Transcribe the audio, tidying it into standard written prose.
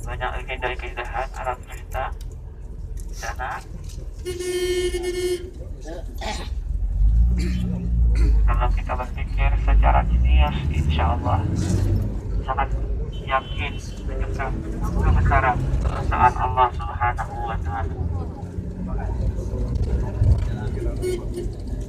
banyak keindahan alam semesta di sana. Kalau kita berpikir secara jenius, insya Allah sangat yakin menyeberang kebesaran perasaan Allah Subhanahu wa Ta'ala.